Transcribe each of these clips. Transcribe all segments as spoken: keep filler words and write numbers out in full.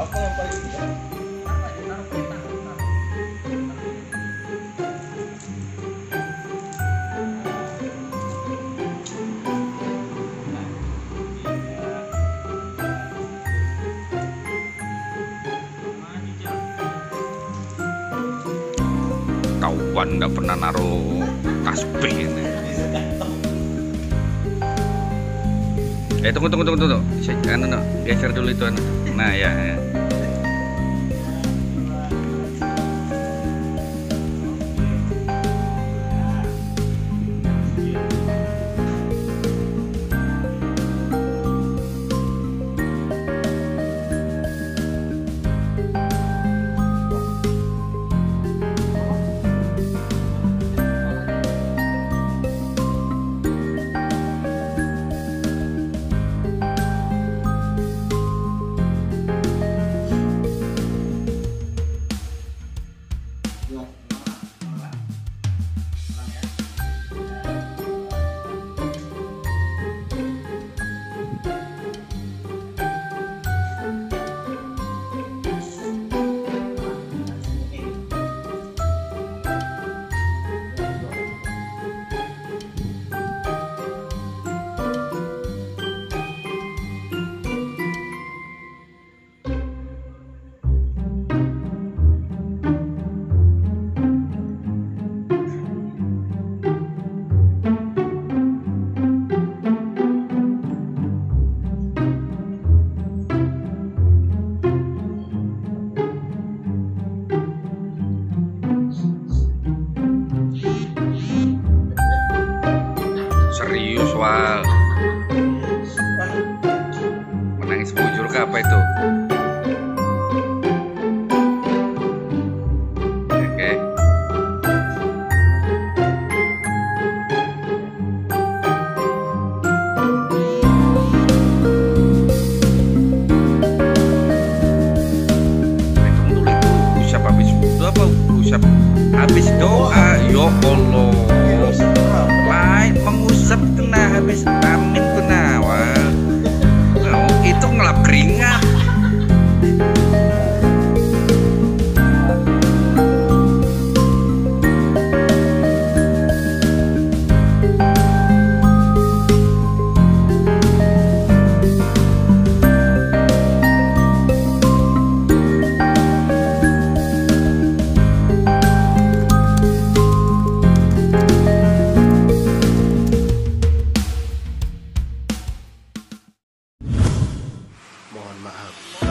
Kawan nggak pernah naruh tasbih ini. Eh tunggu tunggu tunggu tunggu. Saya anu no, geser dulu itu anu. Nah ya. ya. Serius Wal, menangis bujur ke apa itu? Oke. Hitung dulu itu usap habis itu apa? Usap habis doa, ya Allah. Lain mengusap kena habis amin kena wah. Oh, itu ngelap keringat. Mohon maaf.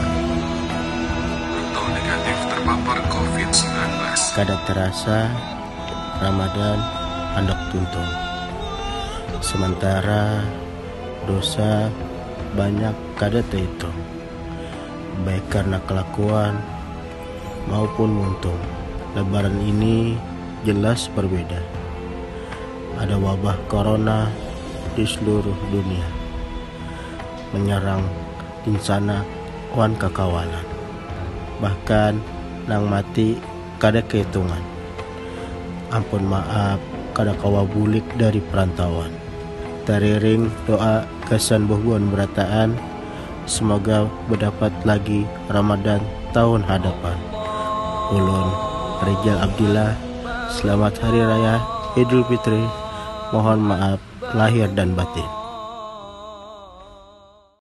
Atau negatif terpapar covid sembilan belas. Kada terasa Ramadan hendak tuntung. Sementara dosa banyak kada terhitung, baik karena kelakuan maupun muntung. Lebaran ini jelas berbeda. Ada wabah corona di seluruh dunia, menyerang insana wan kakawalan, bahkan nang mati kada kehitungan. Ampun maaf kada kawabulik dari perantauan. Teriring doa kesan bohguan berataan, semoga berdapat lagi Ramadan tahun hadapan. Ulun Rijal Abdillah, selamat Hari Raya Idul Fitri. Mohon maaf lahir dan batin.